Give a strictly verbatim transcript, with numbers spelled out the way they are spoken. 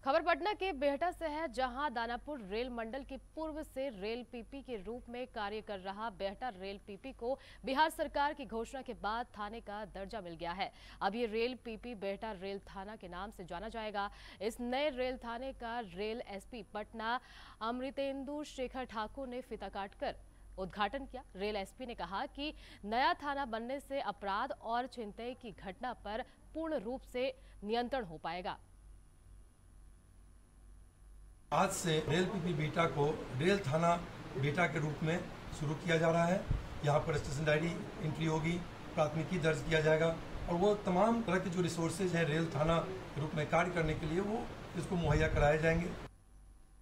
खबर पटना के बेहटा से है, जहां दानापुर रेल मंडल के पूर्व से रेल पीपी के रूप में कार्य कर रहा बेहटा रेल पीपी को बिहार सरकार की घोषणा के बाद थाने का दर्जा मिल गया है। अब ये रेल पीपी बेहटा रेल थाना के नाम से जाना जाएगा। इस नए रेल थाने का रेल एसपी पटना अमृतेंदु शेखर ठाकुर ने फीता काटकर उद्घाटन किया। रेल एसपी ने कहा कि नया थाना बनने से अपराध और छिनतई की घटना पर पूर्ण रूप से नियंत्रण हो पाएगा। आज से रेल पीपी बेहटा को रेल थाना बेहटा के रूप में शुरू किया जा रहा है। यहाँ पर स्टेशन डायरी एंट्री होगी, प्राथमिकी दर्ज किया जाएगा और वो तमाम तरह के जो रिसोर्सेज हैं रेल थाना के रूप में कार्य करने के लिए वो इसको मुहैया कराए जाएंगे।